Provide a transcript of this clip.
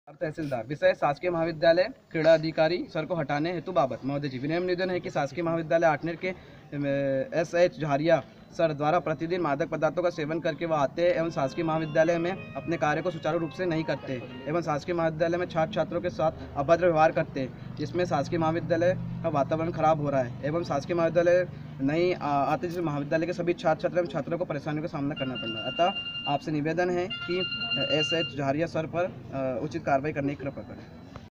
तहसीलदार विषय शासकीय महाविद्यालय क्रीड़ा अधिकारी सर को हटाने हेतु बाबत महोदय जी विनम्र निवेदन है कि शासकीय महाविद्यालय आठनेर के SH झारिया सर द्वारा प्रतिदिन मादक पदार्थों का सेवन करके वह आते हैं एवं शासकीय महाविद्यालय में अपने कार्य को सुचारू रूप से नहीं करते एवं शासकीय महाविद्यालय में छात्र छात्रों के साथ अभद्र व्यवहार करते हैं, जिसमें शासकीय महाविद्यालय का वातावरण खराब हो रहा है एवं शासकीय महाविद्यालय नहीं आते जिस महाविद्यालय के सभी छात्र छात्र एवं छात्रों को परेशानियों का सामना करना पड़ रहा है। अतः आपसे निवेदन है कि SH झारिया सर पर उचित कार्रवाई करने की कृपा करें।